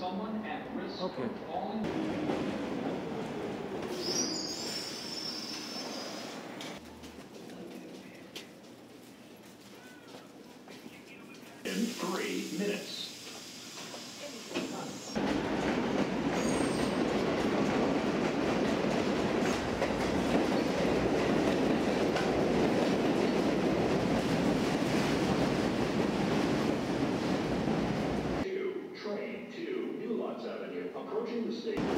someone at risk Okay. of falling. In 3 minutes. Train to New Lots Avenue, approaching the station.